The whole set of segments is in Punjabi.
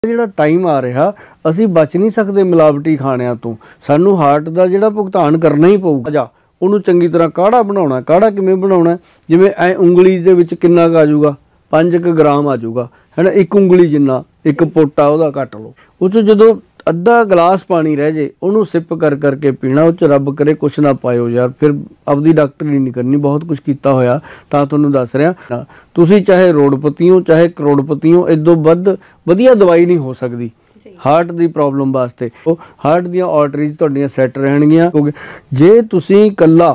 ਜਿਹੜਾ ਟਾਈਮ ਆ ਰਿਹਾ ਅਸੀਂ ਬਚ ਨਹੀਂ ਸਕਦੇ ਮਿਲਾਵਟੀ ਖਾਣਿਆਂ ਤੋਂ। ਸਾਨੂੰ ਹਾਰਟ ਦਾ ਜਿਹੜਾ ਭੁਗਤਾਨ ਕਰਨਾ ਹੀ ਪਊਗਾ। ਜਾਂ ਉਹਨੂੰ ਚੰਗੀ ਤਰ੍ਹਾਂ ਕਾੜਾ ਬਣਾਉਣਾ। ਕਾੜਾ ਕਿਵੇਂ ਬਣਾਉਣਾ? ਜਿਵੇਂ ਐ ਉਂਗਲੀ ਦੇ ਵਿੱਚ ਕਿੰਨਾ ਕੁ ਆ ਜਾਊਗਾ, 5 ਗ੍ਰਾਮ ਆ ਜਾਊਗਾ, ਹੈ ਨਾ। ਇੱਕ ਉਂਗਲੀ ਜਿੰਨਾ, ਇੱਕ ਪੋਟਾ ਉਹਦਾ ਕੱਟ ਲਓ। ਉਹ 'ਚ ਜਦੋਂ ਅੱਧਾ ਗਲਾਸ ਪਾਣੀ ਰਹਿ ਜੇ ਉਹਨੂੰ ਸਿਪ ਕਰ ਕਰਕੇ ਪੀਣਾ। ਉਹ 'ਚ ਰੱਬ ਕਰੇ ਕੁਛ ਨਾ ਪਾਇਓ ਯਾਰ, ਫਿਰ ਆਪਦੀ ਡਾਕਟਰੀ ਨਹੀਂ ਕਰਨੀ। ਬਹੁਤ ਕੁਛ ਕੀਤਾ ਹੋਇਆ ਤਾਂ ਤੁਹਾਨੂੰ ਦੱਸ ਰਿਹਾ। ਤੁਸੀਂ ਚਾਹੇ ਰੋਡਪਤੀ ਹੋ ਚਾਹੇ ਕਰੋੜਪਤੀ ਹੋ, ਇਦੋਂ ਵੱਧ ਵਧੀਆ ਦਵਾਈ ਨਹੀਂ ਹੋ ਸਕਦੀ ਹਾਰਟ ਦੀ ਪ੍ਰੋਬਲਮ ਵਾਸਤੇ। ਉਹ ਹਾਰਟ ਦੀਆਂ ਆਰਟਰੀਜ਼ ਤੁਹਾਡੀਆਂ ਸੈੱਟ ਰਹਿਣਗੀਆਂ। ਕਿਉਂਕਿ ਜੇ ਤੁਸੀਂ ਇਕੱਲਾ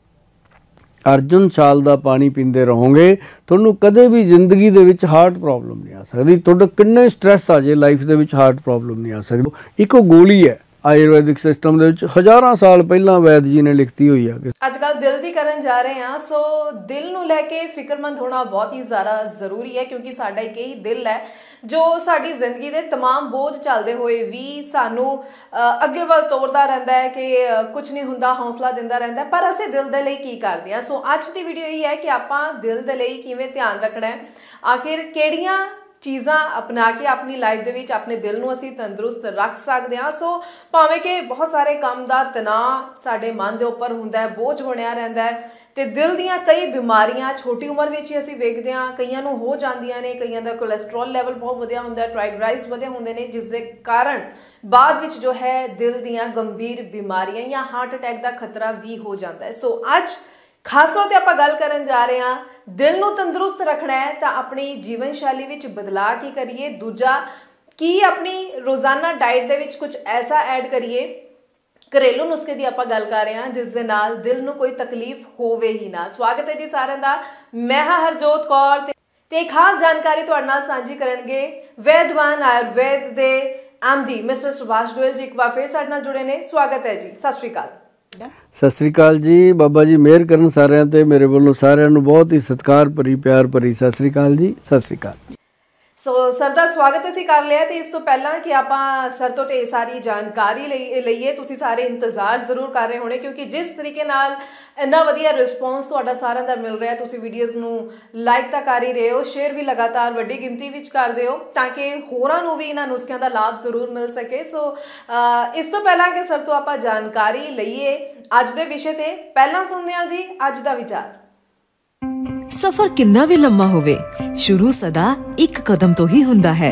अर्जुन साल का पानी पीते रहोगे ਤੁਹਾਨੂੰ ਕਦੇ ਵੀ ਜ਼ਿੰਦਗੀ ਦੇ ਵਿੱਚ ਹਾਰਟ ਪ੍ਰੋਬਲਮ ਨਹੀਂ ਆ ਸਕਦੀ। ਤੁਹਾਡਾ ਕਿੰਨੇ ਸਟ੍ਰੈਸ ਆ ਜੇ ਲਾਈਫ ਦੇ ਵਿੱਚ ਹਾਰਟ ਪ੍ਰੋਬਲਮ ਨਹੀਂ ਆ ਸਕਦੀ। ਇੱਕੋ ਗੋਲੀ ਹੈ आयुर्वेदिक सिस्टम ਦੇ ਵਿੱਚ ਹਜ਼ਾਰਾਂ ਸਾਲ ਪਹਿਲਾਂ ਵੈਦ ਜੀ ਨੇ ਲਿਖਤੀ ਹੋਈ ਆ। ਅੱਜ ਕੱਲ ਦਿਲ ਦੀ ਕਰਨ ਜਾ ਰਹੇ ਹਾਂ, ਸੋ ਦਿਲ ਨੂੰ ਲੈ ਕੇ ਫਿਕਰਮੰਦ ਹੋਣਾ ਬਹੁਤ ਹੀ ਜ਼ਿਆਦਾ ਜ਼ਰੂਰੀ ਹੈ, ਕਿਉਂਕਿ ਸਾਡਾ ਇੱਕ ਹੀ ਦਿਲ ਹੈ ਜੋ ਸਾਡੀ ਜ਼ਿੰਦਗੀ ਦੇ तमाम ਬੋਝ ਚੱਲਦੇ ਹੋਏ ਵੀ ਸਾਨੂੰ ਅੱਗੇ ਵੱਲ ਤੋਰਦਾ ਰਹਿੰਦਾ ਹੈ ਕਿ ਕੁਝ ਨਹੀਂ ਹੁੰਦਾ, ਹੌਸਲਾ ਦਿੰਦਾ ਰਹਿੰਦਾ। ਪਰ ਅਸੀਂ ਦਿਲ ਦੇ ਲਈ ਕੀ ਕਰਦੇ ਹਾਂ? ਸੋ ਅੱਜ ਦੀ ਵੀਡੀਓ ਇਹ ਹੈ ਕਿ ਆਪਾਂ ਦਿਲ ਦੇ ਲਈ ਕਿਵੇਂ ਧਿਆਨ ਰੱਖਣਾ ਹੈ, ਆਖਿਰ ਕਿਹੜੀਆਂ चीज़ां अपना के अपनी लाइफ दे विच अपने दिल नूं असीं तंदुरुस्त रख सकते हैं। सो भावें कि बहुत सारे काम दा तनाव साडे मन दे उपर हुंदा है, बोझ बनिया रहिंदा है, ते दिल दीयां कई बीमारियां छोटी उम्र विच ही असीं वेखदे हां, कईयां नूं हो जांदियां ने, कईयां दा कोलेस्ट्रॉल लैवल बहुत वधिया हुंदा है, ट्राइग्लिसराइड्स वधिया हुंदे ने, जिस दे कारण बाद विच जो है दिल दीयां गंभीर बीमारियां या हार्ट अटैक दा खतरा भी हो जाता है। सो अज खास तौर पर आप गल करन जा रहे हैं दिल नूं तंदुरुस्त रखना है तो अपनी जीवन शैली विच बदलाव की करिए। दूजा की अपनी रोज़ाना डाइट दे विच कुछ ऐसा ऐड करिए, घरेलू नुस्खे की आप गल कर रहे हैं जिस दे नाल दिल नूं कोई तकलीफ होवे ही ना। स्वागत है जी सारिਆਂ ਦਾ। मैं हाँ हरजोत कौर ते खास जानकारी तुहाडे नाल सांझी करनगे वैदवान आयुर्वेद दे MD मिस्टर सुभाष गोयल जी। एक बार फिर साडे नाल जुड़े ने। स्वागत है जी। सत श्री अकाल। सत श्री अकाल जी। बाबा जी मेहर करन सारिਆਂ ਤੇ। ਮੇਰੇ ਵੱਲੋਂ ਸਾਰਿਆਂ ਨੂੰ ਬਹੁਤ ਹੀ ਸਤਿਕਾਰ ਭਰੀ ਪਿਆਰ ਭਰੀ ਸਤਿ श्री अकाल जी। सत श्री अकाल। सो सर का स्वागत असीं कर लिया, तो इस तो पहला कि आप सर तो ढेर सारी जानकारी लईए। तुसीं सारे इंतजार जरूर कर रहे होने, क्योंकि जिस तरीके नाल इन्ना वधिया रिस्पॉन्स तुहाडा सारिਆਂ ਦਾ मिल रहा है, तुसीं वीडियोज़ नूं लाइक तो कर ही रहे हो, शेयर भी लगातार वड्डी गिनती विच करदे हो ताकि होरां नूं भी इन्हां नुस्खिਆਂ ਦਾ लाभ जरूर मिल सके। सो इस तो पहला कि सर तो आप जानकारी लईए अज दे विषय ते। पहला सुनदे हां जी अज दा विचार। सफर किन्ना भी लम्मा होवे, शुरू सदा एक कदम तो ही हुंदा है।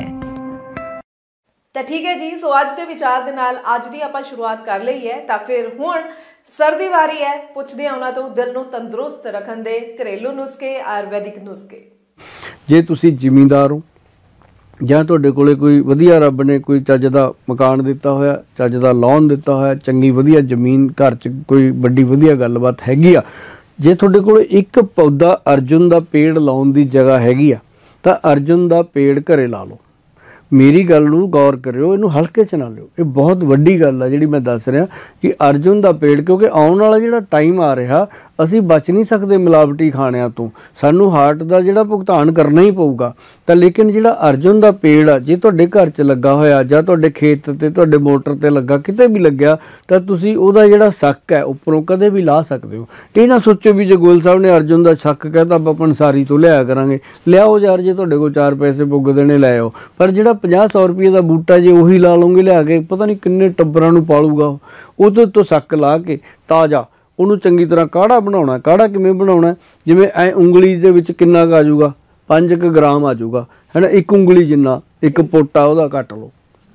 तो ठीक है जी। सो अज के विचार दे नाल अज दी आपां शुरुआत कर लई है, तो फिर हुण सर दी वारी है पुछदे हां उन्हां तो दिल नूं तंदुरुस्त रखण दे घरेलू नुस्खे, आयुर्वैदिक नुस्खे। जे तुसीं जिमींदार हो ਜਾਂ ਤੁਹਾਡੇ ਕੋਲੇ ਕੋਈ ਵਧੀਆ ਰੱਬ ਨੇ ਕੋਈ ਚੱਜ ਦਾ ਮਕਾਨ ਦਿੱਤਾ ਹੋਇਆ, ਚੱਜ ਦਾ ਲੋਨ ਦਿੱਤਾ ਹੋਇਆ, ਚੰਗੀ ਵਧੀਆ ਜ਼ਮੀਨ, ਘਰ 'ਚ ਕੋਈ ਵੱਡੀ ਵਧੀਆ ਗੱਲਬਾਤ ਹੈਗੀ ਆ, ਜੇ ਤੁਹਾਡੇ ਕੋਲ ਇੱਕ ਪੌਦਾ ਅਰਜੁਨ ਦਾ ਪੇੜ ਲਾਉਣ ਦੀ ਜਗ੍ਹਾ ਹੈਗੀ ਆ ਤਾਂ ਅਰਜੁਨ ਦਾ ਪੇੜ ਘਰੇ ਲਾ ਲਓ। ਮੇਰੀ ਗੱਲ ਨੂੰ ਗੌਰ ਕਰਿਓ, ਇਹਨੂੰ ਹਲਕੇ 'ਚ ਨਾ ਲਿਓ। ਇਹ ਬਹੁਤ ਵੱਡੀ ਗੱਲ ਆ ਜਿਹੜੀ ਮੈਂ ਦੱਸ ਰਿਹਾ ਕਿ ਅਰਜੁਨ ਦਾ ਪੇੜ, ਕਿਉਂਕਿ ਆਉਣ ਵਾਲਾ ਜਿਹੜਾ ਟਾਈਮ ਆ ਰਿਹਾ ਅਸੀਂ ਬਚ ਨਹੀਂ ਸਕਦੇ ਮਿਲਾਵਟੀ ਖਾਣਿਆਂ ਤੋਂ। ਸਾਨੂੰ ਹਾਰਟ ਦਾ ਜਿਹੜਾ ਭੁਗਤਾਨ ਕਰਨਾ ਹੀ ਪਊਗਾ। ਤਾਂ ਲੇਕਿਨ ਜਿਹੜਾ ਅਰਜੁਨ ਦਾ ਪੇੜ ਆ ਜੇ ਤੁਹਾਡੇ ਘਰ 'ਚ ਲੱਗਾ ਹੋਇਆ ਜਾਂ ਤੁਹਾਡੇ ਖੇਤ 'ਤੇ ਤੁਹਾਡੇ ਮੋਟਰ 'ਤੇ ਲੱਗਾ, ਕਿਤੇ ਵੀ ਲੱਗਿਆ, ਤਾਂ ਤੁਸੀਂ ਉਹਦਾ ਜਿਹੜਾ ਸੱਕ ਹੈ ਉੱਪਰੋਂ ਕਦੇ ਵੀ ਲਾ ਸਕਦੇ ਹੋ। ਇਹ ਨਾ ਸੋਚੋ ਵੀ ਜੇ ਗੋਇਲ ਸਾਹਿਬ ਨੇ ਅਰਜੁਨ ਦਾ ਸੱਕ ਕਹਿਤਾ ਆਪਾਂ ਪੰਸਾਰੀ ਤੋਂ ਲਿਆਇਆ ਕਰਾਂਗੇ। ਲਿਆਓ ਯਾਰ, ਜੇ ਤੁਹਾਡੇ ਕੋਲ 4 ਪੈਸੇ ਪੁੱਗਦੇ ਨੇ ਲੈ ਆਓ। ਪਰ ਜਿਹੜਾ 50-100 ਰੁਪਏ ਦਾ ਬੂਟਾ ਜੇ ਉਹੀ ਲਾ ਲਓਗੇ ਲਿਆ ਕੇ, ਪਤਾ ਨਹੀਂ ਕਿੰਨੇ ਟੱਬਰਾਂ ਨੂੰ ਪਾਲੂਗਾ। ਉਹਦੇ ਉੱਤੋਂ ਸੱਕ ਲਾ ਕੇ ਤਾਜ਼ਾ ਉਹਨੂੰ ਚੰਗੀ ਤਰ੍ਹਾਂ ਕਾੜਾ ਬਣਾਉਣਾ। ਕਾੜਾ ਕਿਵੇਂ ਬਣਾਉਣਾ? ਜਿਵੇਂ ਐ ਉਂਗਲੀ ਦੇ ਵਿੱਚ ਕਿੰਨਾ ਕੁ ਆ ਜਾਊਗਾ, 5 ਗ੍ਰਾਮ ਆ ਜਾਊਗਾ, ਹੈ ਨਾ। ਇੱਕ ਉਂਗਲੀ ਜਿੰਨਾ, ਇੱਕ ਪੋਟਾ ਉਹਦਾ ਕੱਟ ਲਓ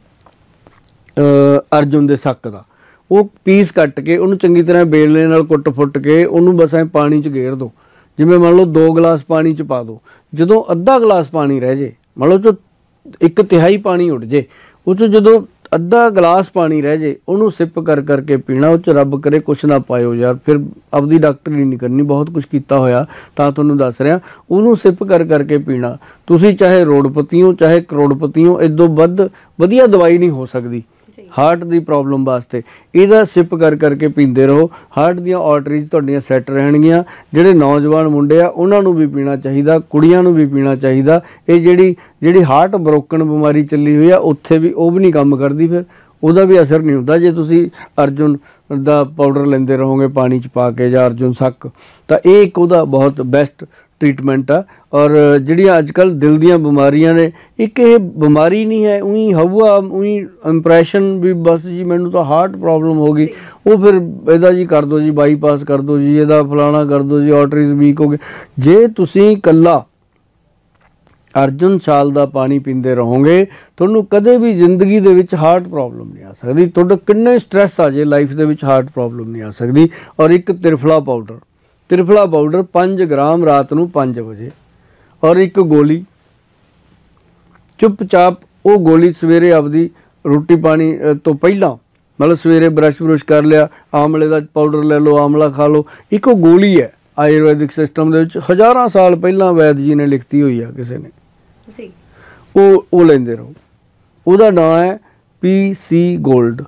ਅਰਜੁਨ ਦੇ ਸੱਕ ਦਾ। ਉਹ ਪੀਸ ਕੱਟ ਕੇ ਉਹਨੂੰ ਚੰਗੀ ਤਰ੍ਹਾਂ ਬੇਲਣੇ ਨਾਲ ਕੁੱਟ-ਫੁੱਟ ਕੇ ਉਹਨੂੰ ਬਸ ਐਂ ਪਾਣੀ 'ਚ ਗੇਰ ਦਿਓ। ਜਿਵੇਂ ਮੰਨ ਲਓ 2 ਗਲਾਸ ਪਾਣੀ 'ਚ ਪਾ ਦਿਓ। ਜਦੋਂ ਅੱਧਾ ਗਲਾਸ ਪਾਣੀ ਰਹਿ ਜੇ, ਮੰਨ ਲਓ 'ਚੋਂ 1/3 ਪਾਣੀ ਉੱਡ ਜੇ, ਉਹ 'ਚੋਂ ਜਦੋਂ ਅੱਧਾ ਗਲਾਸ ਪਾਣੀ ਰਹਿ ਜੇ ਉਹਨੂੰ ਸਿਪ ਕਰ ਕਰਕੇ ਪੀਣਾ। ਉਹ 'ਚ ਰੱਬ ਕਰੇ ਕੁਛ ਨਾ ਪਾਇਓ ਯਾਰ, ਫਿਰ ਆਪਦੀ ਡਾਕਟਰੀ ਨਹੀਂ ਕਰਨੀ। ਬਹੁਤ ਕੁਛ ਕੀਤਾ ਹੋਇਆ ਤਾਂ ਤੁਹਾਨੂੰ ਦੱਸ ਰਿਹਾ। ਉਹਨੂੰ ਸਿਪ ਕਰ ਕਰਕੇ ਪੀਣਾ। ਤੁਸੀਂ ਚਾਹੇ ਰੋਡਪਤੀ ਹੋ ਚਾਹੇ ਕਰੋੜਪਤੀ ਹੋ, ਇਦੋਂ ਵੱਧ ਵਧੀਆ ਦਵਾਈ ਨਹੀਂ ਹੋ ਸਕਦੀ ਹਾਰਟ ਦੀ ਪ੍ਰੋਬਲਮ ਵਾਸਤੇ। ਇਹਦਾ ਸਿਪ ਕਰ ਕਰਕੇ ਪੀਂਦੇ ਰਹੋ। ਹਾਰਟ ਦੀਆਂ ਆਰਟਰੀਜ਼ ਤੁਹਾਡੀਆਂ ਸੈੱਟ ਰਹਿਣਗੀਆਂ। ਜਿਹੜੇ ਨੌਜਵਾਨ ਮੁੰਡੇ ਆ ਉਹਨਾਂ ਨੂੰ ਵੀ ਪੀਣਾ ਚਾਹੀਦਾ, ਕੁੜੀਆਂ ਨੂੰ ਵੀ ਪੀਣਾ ਚਾਹੀਦਾ। ਇਹ ਜਿਹੜੀ ਹਾਰਟ ਬਰੋਕਨ ਬਿਮਾਰੀ ਚੱਲੀ ਹੋਈ ਆ ਉੱਥੇ ਵੀ ਉਹ ਵੀ ਨਹੀਂ ਕੰਮ ਕਰਦੀ, ਫਿਰ ਉਹਦਾ ਵੀ ਅਸਰ ਨਹੀਂ ਹੁੰਦਾ ਜੇ ਤੁਸੀਂ ਅਰਜੁਨ ਦਾ ਪਾਊਡਰ ਲੈਂਦੇ ਰਹੋਗੇ ਪਾਣੀ 'ਚ ਪਾ ਕੇ ਜਾਂ ਅਰਜੁਨ ਸੱਕ। ਤਾਂ ਇਹ ਇੱਕ ਉਹਦਾ ਬਹੁਤ ਬੈਸਟ ट्रीटमेंट आ। ਔਰ ਜਿਹੜੀਆਂ ਅੱਜ ਕੱਲ੍ਹ ਦਿਲ ਦੀਆਂ ਬਿਮਾਰੀਆਂ ਨੇ, ਇੱਕ ਇਹ ਬਿਮਾਰੀ ਨਹੀਂ ਹੈ, ਉਹੀ ਹਵਾ ਉਹੀ ਇੰਪ੍ਰੈਸ਼ਨ ਵੀ ਬਸ ਜੀ ਮੈਨੂੰ ਤਾਂ ਹਾਰਟ ਪ੍ਰੋਬਲਮ ਹੋ ਗਈ, ਉਹ ਫਿਰ ਇਹਦਾ ਜੀ ਕਰ ਦਿਓ ਜੀ ਬਾਈਪਾਸ ਕਰ ਦਿਓ ਜੀ, ਇਹਦਾ ਫਲਾਣਾ ਕਰ ਦਿਓ ਜੀ, ਆਰਟਰੀਜ਼ ਵੀਕ ਹੋ ਗਏ। ਜੇ ਤੁਸੀਂ ਇਕੱਲਾ ਅਰਜੁਨ ਛਾਲ ਦਾ ਪਾਣੀ ਪੀਂਦੇ ਰਹੋਗੇ, ਤੁਹਾਨੂੰ ਕਦੇ ਵੀ ਜ਼ਿੰਦਗੀ ਦੇ ਵਿੱਚ ਹਾਰਟ ਪ੍ਰੋਬਲਮ ਨਹੀਂ ਆ ਸਕਦੀ। ਤੁਹਾਡਾ ਕਿੰਨੇ ਸਟ੍ਰੈਸ ਆ ਜੇ ਲਾਈਫ ਦੇ ਵਿੱਚ ਹਾਰਟ ਪ੍ਰੋਬਲਮ ਨਹੀਂ ਆ ਸਕਦੀ। ਔਰ ਇੱਕ ਤ੍ਰਿਫਲਾ ਪਾਊਡਰ 5 ਗ੍ਰਾਮ ਰਾਤ ਨੂੰ 5 ਵਜੇ, ਔਰ ਇੱਕ ਗੋਲੀ ਚੁੱਪਚਾਪ, ਉਹ ਗੋਲੀ ਸਵੇਰੇ ਆਪਦੀ ਰੋਟੀ ਪਾਣੀ ਤੋਂ ਪਹਿਲਾਂ, ਮਤਲਬ ਸਵੇਰੇ ਬਰਸ਼ ਕਰ ਲਿਆ, ਆਮਲੇ ਦਾ ਪਾਊਡਰ ਲੈ ਲਓ, ਆਮਲਾ ਖਾ ਲਓ। ਇੱਕ ਉਹ ਗੋਲੀ ਹੈ ਆਯੁਰਵੈਦਿਕ ਸਿਸਟਮ ਦੇ ਵਿੱਚ, ਹਜ਼ਾਰਾਂ ਸਾਲ ਪਹਿਲਾਂ ਵੈਦ ਜੀ ਨੇ ਲਿਖਤੀ ਹੋਈ ਆ ਕਿਸੇ ਨੇ ਜੀ, ਉਹ ਲੈਂਦੇ ਰਹੋ। ਉਹਦਾ ਨਾਂ ਹੈ PC ਗੋਲਡ।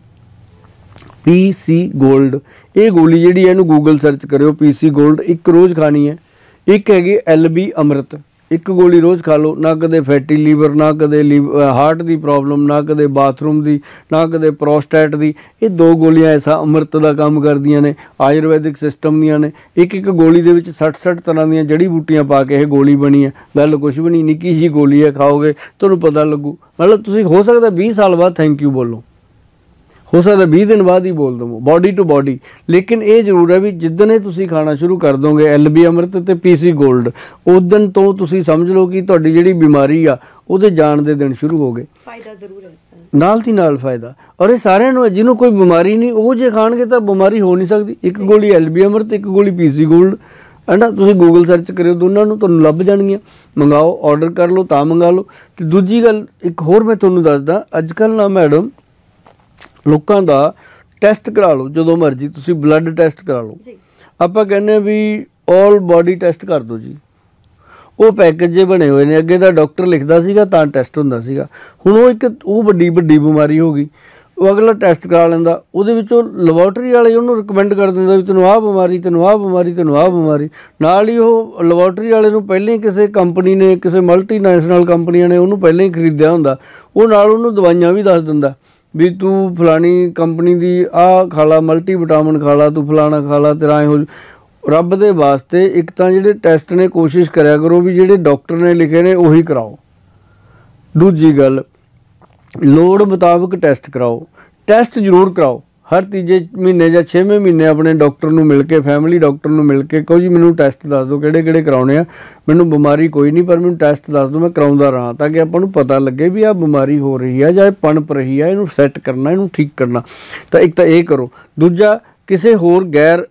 ਇਹ ਗੋਲੀ ਜਿਹੜੀ ਹੈ ਇਹਨੂੰ ਗੂਗਲ ਸਰਚ ਕਰਿਓ, PC ਗੋਲਡ। ਇੱਕ ਰੋਜ਼ ਖਾਣੀ ਹੈ। ਇੱਕ ਹੈਗੀ LB ਅੰਮ੍ਰਿਤ, ਇੱਕ ਗੋਲੀ ਰੋਜ਼ ਖਾ ਲਓ। ਨਾ ਕਦੇ ਫੈਟੀ ਲੀਵਰ, ਨਾ ਕਦੇ ਹਾਰਟ ਦੀ ਪ੍ਰੋਬਲਮ, ਨਾ ਕਦੇ ਬਾਥਰੂਮ ਦੀ, ਨਾ ਕਦੇ ਪ੍ਰੋਸਟੇਟ ਦੀ। ਇਹ 2 ਗੋਲੀਆਂ ਐਸਾ ਅੰਮ੍ਰਿਤ ਦਾ ਕੰਮ ਕਰਦੀਆਂ ਨੇ, ਆਯੁਰਵੈਦਿਕ ਸਿਸਟਮ ਦੀਆਂ ਨੇ। ਇੱਕ ਗੋਲੀ ਦੇ ਵਿੱਚ 60 ਤਰ੍ਹਾਂ ਦੀਆਂ ਜੜੀ ਬੂਟੀਆਂ ਪਾ ਕੇ ਇਹ ਗੋਲੀ ਬਣੀ ਹੈ। ਗੱਲ ਕੁਛ ਵੀ ਨਹੀਂ, ਨਿੱਕੀ ਜਿਹੀ ਗੋਲੀ ਹੈ, ਖਾਓਗੇ ਤੁਹਾਨੂੰ ਪਤਾ ਲੱਗੂ। ਮਤਲਬ ਤੁਸੀਂ ਹੋ ਸਕਦਾ 20 ਸਾਲ ਬਾਅਦ ਥੈਂਕ ਯੂ ਬੋਲੋ, ਹੋ ਸਕਦਾ 20 ਦਿਨ ਬਾਅਦ ਹੀ ਬੋਲ ਦਵੋ, ਬਾਡੀ ਟੂ ਬਾਡੀ। ਲੇਕਿਨ ਇਹ ਜ਼ਰੂਰ ਹੈ ਵੀ ਜਿੱਦਣ ਇਹ ਤੁਸੀਂ ਖਾਣਾ ਸ਼ੁਰੂ ਕਰ ਦੋਗੇ LB ਅੰਮ੍ਰਿਤ ਤੇ PC ਗੋਲਡ, ਉਦਣ ਤੋਂ ਤੁਸੀਂ ਸਮਝ ਲਓ ਕਿ ਤੁਹਾਡੀ ਜਿਹੜੀ ਬਿਮਾਰੀ ਆ ਉਹਦੇ ਜਾਣ ਦੇ ਦਿਨ ਸ਼ੁਰੂ ਹੋ ਗਏ। ਫਾਇਦਾ ਜ਼ਰੂਰ ਹੈ, ਨਾਲ ਦੀ ਨਾਲ ਫਾਇਦਾ। ਔਰ ਇਹ ਸਾਰਿਆਂ ਨੂੰ, ਜਿਹਨੂੰ ਕੋਈ ਬਿਮਾਰੀ ਨਹੀਂ, ਉਹ ਜੇ ਖਾਣਗੇ ਤਾਂ ਬਿਮਾਰੀ ਹੋ ਨਹੀਂ ਸਕਦੀ। ਇੱਕ ਗੋਲੀ LB ਅੰਮ੍ਰਿਤ, ਇੱਕ ਗੋਲੀ PC ਗੋਲਡ ਹੈ ਨਾ। ਤੁਸੀਂ ਗੂਗਲ ਸਰਚ ਕਰਿਓ, ਦੋਨਾਂ ਨੂੰ ਤੁਹਾਨੂੰ ਲੱਭ ਜਾਣਗੀਆਂ। ਮੰਗਾਓ, ਆਰਡਰ ਕਰ ਲਓ ਤਾਂ ਮੰਗਾ ਲਓ। ਅਤੇ ਦੂਜੀ ਗੱਲ ਇੱਕ ਹੋਰ ਮੈਂ ਤੁਹਾਨੂੰ ਦੱਸਦਾ, ਅੱਜ ਕੱਲ੍ਹ ਨਾ ਮੈਡਮ ਲੋਕਾਂ ਦਾ ਟੈਸਟ ਕਰਾ ਲਓ ਜਦੋਂ ਮਰਜ਼ੀ, ਤੁਸੀਂ ਬਲੱਡ ਟੈਸਟ ਕਰਾ ਲਓ। ਆਪਾਂ ਕਹਿੰਦੇ ਹਾਂ ਵੀ ਆਲ ਬਾਡੀ ਟੈਸਟ ਕਰ ਦਿਓ ਜੀ। ਉਹ ਪੈਕੇਜ ਜੇ ਬਣੇ ਹੋਏ ਨੇ, ਅੱਗੇ ਤਾਂ ਡਾਕਟਰ ਲਿਖਦਾ ਸੀਗਾ ਤਾਂ ਟੈਸਟ ਹੁੰਦਾ ਸੀਗਾ। ਹੁਣ ਉਹ ਵੱਡੀ ਬਿਮਾਰੀ ਹੋ ਗਈ, ਉਹ ਅਗਲਾ ਟੈਸਟ ਕਰਾ ਲੈਂਦਾ। ਉਹਦੇ ਵਿੱਚ ਉਹ ਲੈਬੋਰਟਰੀ ਵਾਲੇ ਉਹਨੂੰ ਰਿਕਮੈਂਡ ਕਰ ਦਿੰਦਾ ਵੀ ਤੈਨੂੰ ਆਹ ਬਿਮਾਰੀ, ਤੈਨੂੰ ਆਹ ਬਿਮਾਰੀ, ਤੈਨੂੰ ਆਹ ਬਿਮਾਰੀ। ਨਾਲ ਹੀ ਉਹ ਲੈਬੋਰਟਰੀ ਵਾਲੇ ਨੂੰ ਪਹਿਲਾਂ ਹੀ ਕਿਸੇ ਕੰਪਨੀ ਨੇ, ਕਿਸੇ ਮਲਟੀਨੈਸ਼ਨਲ ਕੰਪਨੀਆਂ ਨੇ ਉਹਨੂੰ ਪਹਿਲਾਂ ਹੀ ਖਰੀਦਿਆ ਹੁੰਦਾ। ਉਹ ਨਾਲ ਉਹਨੂੰ ਦਵਾਈਆਂ ਵੀ ਦੱਸ ਦਿੰਦਾ ਵੀ ਤੂੰ ਫਲਾਣੀ ਕੰਪਨੀ ਦੀ ਆਹ ਖਾ ਲਾ, ਮਲਟੀ ਵਿਟਾਮਿਨ ਖਾ ਲਾ, ਤੂੰ ਫਲਾਣਾ ਖਾ ਲਾ, ਤੇਰਾ ਐਂ ਹੋ। ਰੱਬ ਦੇ ਵਾਸਤੇ ਇੱਕ ਤਾਂ ਜਿਹੜੇ ਟੈਸਟ ਨੇ ਕੋਸ਼ਿਸ਼ ਕਰਿਆ ਕਰੋ ਵੀ ਜਿਹੜੇ ਡਾਕਟਰ ਨੇ ਲਿਖੇ ਨੇ ਉਹੀ ਕਰਾਓ। ਦੂਜੀ ਗੱਲ, ਲੋੜ ਮੁਤਾਬਕ ਟੈਸਟ ਕਰਾਓ। ਟੈਸਟ ਜ਼ਰੂਰ ਕਰਾਓ ਹਰ ਤੀਜੇ ਮਹੀਨੇ ਜਾਂ 6ਵੇਂ ਮਹੀਨੇ ਆਪਣੇ ਡਾਕਟਰ ਨੂੰ ਮਿਲ ਕੇ, ਫੈਮਿਲੀ ਡਾਕਟਰ ਨੂੰ ਮਿਲ ਕੇ ਕਹੋ ਜੀ ਮੈਨੂੰ ਟੈਸਟ ਦੱਸ ਦਿਓ ਕਿਹੜੇ ਕਰਾਉਣੇ ਆ। ਮੈਨੂੰ ਬਿਮਾਰੀ ਕੋਈ ਨਹੀਂ, ਪਰ ਮੈਨੂੰ ਟੈਸਟ ਦੱਸ ਦਿਓ, ਮੈਂ ਕਰਾਉਂਦਾ ਰਹਾਂ, ਤਾਂ ਕਿ ਆਪਾਂ ਨੂੰ ਪਤਾ ਲੱਗੇ ਵੀ ਆਹ ਬਿਮਾਰੀ ਹੋ ਰਹੀ ਹੈ ਜਾਂ ਇਹ ਪਣਪ ਰਹੀ ਹੈ, ਇਹਨੂੰ ਸੈੱਟ ਕਰਨਾ, ਇਹਨੂੰ ਠੀਕ ਕਰਨਾ। ਤਾਂ ਇੱਕ ਤਾਂ ਇਹ ਕਰੋ। ਦੂਜਾ, ਕਿਸੇ ਹੋਰ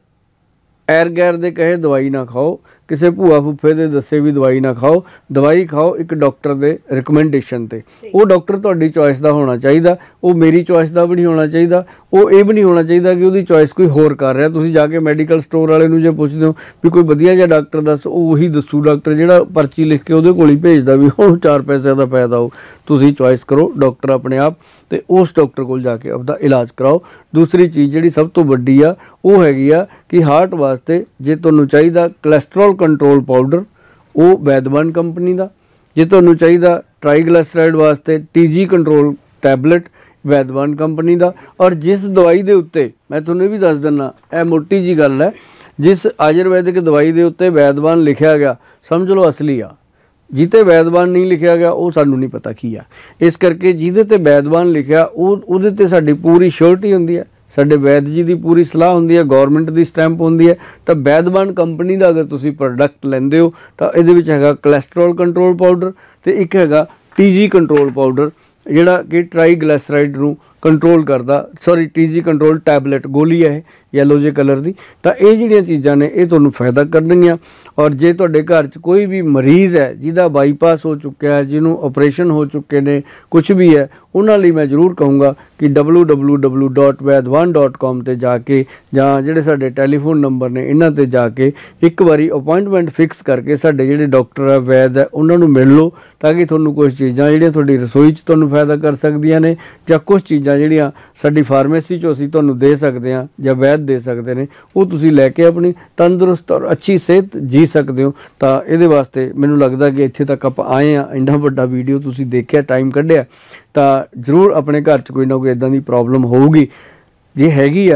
ਗੈਰ ਦੇ ਕਹੇ ਦਵਾਈ ਨਾ ਖਾਓ, ਕਿਸੇ ਭੂਆ ਫੁੱਫੇ ਦੇ ਦੱਸੇ ਵੀ ਦਵਾਈ ਨਾ ਖਾਓ। ਦਵਾਈ ਖਾਓ ਇੱਕ ਡਾਕਟਰ ਦੇ ਰਿਕਮੈਂਡੇਸ਼ਨ 'ਤੇ। ਉਹ ਡਾਕਟਰ ਤੁਹਾਡੀ ਚੋਇਸ ਦਾ ਹੋਣਾ ਚਾਹੀਦਾ, ਉਹ ਮੇਰੀ ਚੋਇਸ ਦਾ ਵੀ ਨਹੀਂ ਹੋਣਾ ਚਾਹੀਦਾ। ਉਹ ਇਹ ਵੀ ਨਹੀਂ ਹੋਣਾ ਚਾਹੀਦਾ ਕਿ ਉਹਦੀ ਚੋਇਸ ਕੋਈ ਹੋਰ ਕਰ ਰਿਹਾ। ਤੁਸੀਂ ਜਾ ਕੇ ਮੈਡੀਕਲ ਸਟੋਰ ਵਾਲੇ ਨੂੰ ਜੇ ਪੁੱਛਦੇ ਹੋ ਵੀ ਕੋਈ ਵਧੀਆ ਜਿਹਾ ਡਾਕਟਰ ਦੱਸ, ਉਹ ਉਹੀ ਦੱਸੂ ਡਾਕਟਰ ਜਿਹੜਾ ਪਰਚੀ ਲਿਖ ਕੇ ਉਹਦੇ ਕੋਲ ਹੀ ਭੇਜਦਾ ਵੀ ਉਹਨੂੰ 4 ਪੈਸਿਆਂ ਦਾ ਫਾਇਦਾ ਹੋ। ਤੁਸੀਂ ਚੋਇਸ ਕਰੋ ਡਾਕਟਰ ਆਪਣੇ ਆਪ, ਅਤੇ ਉਸ ਡਾਕਟਰ ਕੋਲ ਜਾ ਕੇ ਆਪਦਾ ਇਲਾਜ ਕਰਾਓ। ਦੂਸਰੀ ਚੀਜ਼ ਜਿਹੜੀ ਸਭ ਤੋਂ ਵੱਡੀ ਆ ਉਹ ਹੈਗੀ ਆ ਕਿ ਹਾਰਟ ਵਾਸਤੇ ਜੇ ਤੁਹਾਨੂੰ ਚਾਹੀਦਾ ਕੋਲੈਸਟਰੋਲ ਕੰਟਰੋਲ ਪਾਊਡਰ, ਉਹ ਵੈਦਵਾਨ ਕੰਪਨੀ ਦਾ। ਜੇ ਤੁਹਾਨੂੰ ਚਾਹੀਦਾ ਟ੍ਰਾਈਗਲਾਈਸਰਾਈਡ ਵਾਸਤੇ TG control tablet, Vaidwan company ਦਾ। ਔਰ ਜਿਸ ਦਵਾਈ ਦੇ ਉੱਤੇ ਮੈਂ ਤੁਹਾਨੂੰ ਇਹ ਵੀ ਦੱਸ ਦਿੰਦਾ, ਇਹ ਮੋਟੀ ਜੀ ਗੱਲ ਹੈ, ਜਿਸ ਆਯੁਰਵੈਦਿਕ ਦਵਾਈ ਦੇ ਉੱਤੇ ਵੈਦਵਾਨ ਲਿਖਿਆ ਗਿਆ ਸਮਝ ਲਓ ਅਸਲੀ ਆ। ਜਿਹਤੇ ਵੈਦਵਾਨ ਨਹੀਂ ਲਿਖਿਆ ਗਿਆ ਉਹ ਸਾਨੂੰ ਨਹੀਂ ਪਤਾ ਕੀ ਆ। ਇਸ ਕਰਕੇ ਜਿਹਦੇ 'ਤੇ ਵੈਦਵਾਨ ਲਿਖਿਆ ਉਹਦੇ 'ਤੇ ਸਾਡੀ ਪੂਰੀ ਸ਼ੋਰਟੀ ਹੁੰਦੀ ਹੈ, ਸਾਡੇ ਵੈਦ ਜੀ ਦੀ ਪੂਰੀ ਸਲਾਹ ਹੁੰਦੀ ਹੈ, ਗੌਰਮੈਂਟ ਦੀ ਸਟੈਂਪ ਹੁੰਦੀ ਹੈ। ਤਾਂ ਵੈਦਵਾਨ ਕੰਪਨੀ ਦਾ ਅਗਰ ਤੁਸੀਂ ਪ੍ਰੋਡਕਟ ਲੈਂਦੇ ਹੋ ਤਾਂ ਇਹਦੇ ਵਿੱਚ ਹੈਗਾ ਕੋਲੈਸਟਰੋਲ ਕੰਟਰੋਲ ਪਾਊਡਰ, ਅਤੇ ਇੱਕ ਹੈਗਾ TG ਕੰਟਰੋਲ ਪਾਊਡਰ ਜਿਹੜਾ ਕਿ ਟ੍ਰਾਈਗਲਾਈਸਰਾਈਡ ਨੂੰ ਕੰਟਰੋਲ ਕਰਦਾ। TG ਕੰਟਰੋਲ ਟੈਬਲੇਟ ਗੋਲੀ ਹੈ ਇਹ ਯੈਲੋ ਜਿਹੇ ਕਲਰ ਦੀ। ਤਾਂ ਇਹ ਜਿਹੜੀਆਂ ਚੀਜ਼ਾਂ ਨੇ ਇਹ ਤੁਹਾਨੂੰ ਫਾਇਦਾ ਕਰਨਗੀਆਂ। ਔਰ ਜੇ ਤੁਹਾਡੇ ਘਰ 'ਚ ਕੋਈ ਵੀ ਮਰੀਜ਼ ਹੈ ਜਿਹਦਾ ਬਾਈਪਾਸ ਹੋ ਚੁੱਕਿਆ ਹੈ, ਜਿਹਨੂੰ ਆਪਰੇਸ਼ਨ ਹੋ ਚੁੱਕੇ ਨੇ, ਕੁਛ ਵੀ ਹੈ, ਉਹਨਾਂ ਲਈ ਮੈਂ ਜ਼ਰੂਰ ਕਹੂੰਗਾ ਕਿ www.vaidwan.com 'ਤੇ ਜਾ ਕੇ ਜਾਂ ਜਿਹੜੇ ਸਾਡੇ ਟੈਲੀਫੋਨ ਨੰਬਰ ਨੇ ਇਹਨਾਂ 'ਤੇ ਜਾ ਕੇ ਇੱਕ ਵਾਰੀ ਅਪੋਇੰਟਮੈਂਟ ਫਿਕਸ ਕਰਕੇ ਸਾਡੇ ਜਿਹੜੇ ਡਾਕਟਰ ਹੈ, ਵੈਦ ਹੈ, ਉਹਨਾਂ ਨੂੰ ਮਿਲ ਲਓ, ਤਾਂ ਕਿ ਤੁਹਾਨੂੰ ਕੁਛ ਚੀਜ਼ਾਂ ਜਿਹੜੀਆਂ ਤੁਹਾਡੀ ਰਸੋਈ 'ਚ ਤੁਹਾਨੂੰ ਫਾਇਦਾ ਕਰ ਸਕਦੀਆਂ ਨੇ, ਜਾਂ ਕੁਛ ਚੀਜ਼ਾਂ ਜਿਹੜੀਆਂ ਸਾਡੀ ਫਾਰਮੇਸੀ 'ਚੋਂ ਅਸੀਂ ਤੁਹਾਨੂੰ ਦੇ ਸਕਦੇ ਹਾਂ ਜਾਂ ਵੈਦ ਦੇ ਸਕਦੇ ਨੇ, ਉਹ ਤੁਸੀਂ ਲੈ ਕੇ ਆਪਣੀ ਤੰਦਰੁਸਤ ਔਰ ਅੱਛੀ ਸਿਹਤ ਜੀ ਸਕਦੇ ਹੋ। ਤਾਂ ਇਹਦੇ ਵਾਸਤੇ ਮੈਨੂੰ ਲੱਗਦਾ ਕਿ ਇੱਥੇ ਤੱਕ ਆਪਾਂ ਆਏ ਹਾਂ। ਇੰਨਾ ਵੱਡਾ ਵੀਡੀਓ ਤੁਸੀਂ ਦੇਖਿਆ, ਟਾਈਮ ਕੱਢਿਆ, ਤਾਂ ਜ਼ਰੂਰ ਆਪਣੇ ਘਰ 'ਚ ਕੋਈ ਨਾ ਕੋਈ ਇੱਦਾਂ ਦੀ ਪ੍ਰੋਬਲਮ ਹੋਊਗੀ। ਜੇ ਹੈਗੀ ਆ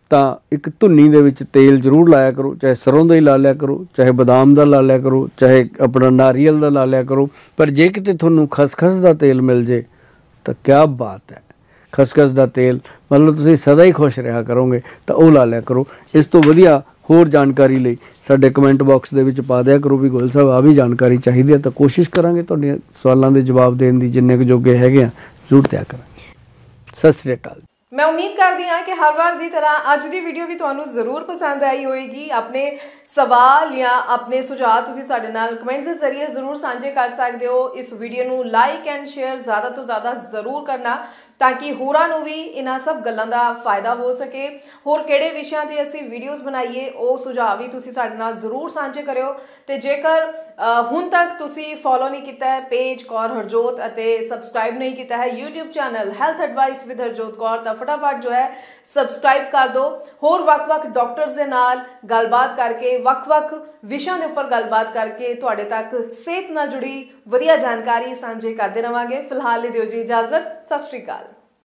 ਤਾਂ ਇੱਕ ਧੁੰਨੀ ਦੇ ਵਿੱਚ ਤੇਲ ਜ਼ਰੂਰ ਲਾਇਆ ਕਰੋ, ਚਾਹੇ ਸਰੋਂ ਦਾ ਹੀ ਲਾ ਲਿਆ ਕਰੋ, ਚਾਹੇ ਬਦਾਮ ਦਾ ਲਾ ਲਿਆ ਕਰੋ, ਚਾਹੇ ਆਪਣਾ ਨਾਰੀਅਲ ਦਾ ਲਾ ਲਿਆ ਕਰੋ। ਪਰ ਜੇ ਕਿਤੇ ਤੁਹਾਨੂੰ ਖਸਖਸ ਦਾ ਤੇਲ ਮਿਲ ਜੇ ਤਾਂ ਕਿਆ ਬਾਤ ਹੈ। ਖਸਖਸ ਦਾ ਤੇਲ ਮਤਲਬ ਤੁਸੀਂ ਸਦਾ ਹੀ ਖੁਸ਼ ਰਿਹਾ ਕਰੋਗੇ, ਤਾਂ ਉਹ ਲਾ ਲਿਆ ਕਰੋ। ਇਸ ਤੋਂ ਵਧੀਆ ਹੋਰ ਜਾਣਕਾਰੀ ਲਈ ਸਾਡੇ ਕਮੈਂਟ ਬਾਕਸ ਦੇ ਵਿੱਚ ਪਾ ਦਿਆ ਕਰੋ ਵੀ ਗੋਇਲ ਸਾਹਿਬ ਆ ਵੀ ਜਾਣਕਾਰੀ ਚਾਹੀਦੀ ਹੈ, ਤਾਂ ਕੋਸ਼ਿਸ਼ ਕਰਾਂਗੇ ਤੁਹਾਡੀਆਂ ਸਵਾਲਾਂ ਦੇ ਜਵਾਬ ਦੇਣ ਦੀ, ਜਿੰਨੇ ਕੁ ਜੋਗੇ ਹੈਗੇ ਆ ਜ਼ਰੂਰ ਦਿਆ ਕਰਾਂਗੇ। ਸਤਿ ਸ੍ਰੀ ਅਕਾਲ। ਮੈਂ ਉਮੀਦ ਕਰਦੀ ਹਾਂ ਕਿ ਹਰ ਵਾਰ ਦੀ ਤਰ੍ਹਾਂ ਅੱਜ ਦੀ ਵੀਡੀਓ ਵੀ ਤੁਹਾਨੂੰ ਜ਼ਰੂਰ ਪਸੰਦ ਆਈ ਹੋਏਗੀ। ਆਪਣੇ ਸਵਾਲ ਜਾਂ ਆਪਣੇ ਸੁਝਾਅ ਤੁਸੀਂ ਸਾਡੇ ਨਾਲ ਕਮੈਂਟਸ ਦੇ ਜ਼ਰੀਏ ਜ਼ਰੂਰ ਸਾਂਝੇ ਕਰ ਸਕਦੇ ਹੋ। ਇਸ ਵੀਡੀਓ ਨੂੰ ਲਾਈਕ ਐਂਡ ਸ਼ੇਅਰ ਜ਼ਿਆਦਾ ਤੋਂ ਜ਼ਿਆਦਾ ਜ਼ਰੂਰ ਕਰਨਾ, ਤਾਂ ਕਿ ਹੋਰਾਂ ਨੂੰ ਵੀ ਇਹਨਾਂ ਸਭ ਗੱਲਾਂ ਦਾ ਫਾਇਦਾ ਹੋ ਸਕੇ। ਹੋਰ ਕਿਹੜੇ ਵਿਸ਼ਿਆਂ ਤੇ ਅਸੀਂ ਵੀਡੀਓਜ਼ ਬਣਾਈਏ, ਉਹ ਸੁਝਾਅ ਵੀ ਤੁਸੀਂ ਸਾਡੇ ਨਾਲ ਜ਼ਰੂਰ ਸਾਂਝੇ ਕਰਿਓ। ਤੇ ਜੇਕਰ ਹੁਣ ਤੱਕ ਤੁਸੀਂ ਫੋਲੋ ਨਹੀਂ ਕੀਤਾ ਹੈ ਪੇਜ ਕੌਰ ਹਰਜੋਤ ਅਤੇ ਸਬਸਕ੍ਰਾਈਬ ਨਹੀਂ ਕੀਤਾ ਹੈ YouTube channel health advice with Harjot Kaur, ਤਾਂ ਫਟਾਫਟ ਜੋ ਹੈ ਸਬਸਕ੍ਰਾਈਬ ਕਰ ਦਿਓ। ਹੋਰ ਵੱਖ-ਵੱਖ ਡਾਕਟਰਸ ਦੇ ਨਾਲ ਗੱਲਬਾਤ ਕਰਕੇ, ਵੱਖ-ਵੱਖ ਵਿਸ਼ਿਆਂ ਦੇ ਉੱਪਰ ਗੱਲਬਾਤ ਕਰਕੇ ਤੁਹਾਡੇ ਤੱਕ ਸਿਹਤ ਨਾਲ ਜੁੜੀ ਵਧੀਆ ਜਾਣਕਾਰੀ ਸਾਂਝੇ ਕਰਦੇ ਰਵਾਂਗੇ। ਫਿਲਹਾਲ ਲਈ ਦਿਓ ਜੀ ਇਜਾਜ਼ਤ। ਸਤਿ ਸ਼੍ਰੀ ਅਕਾਲ।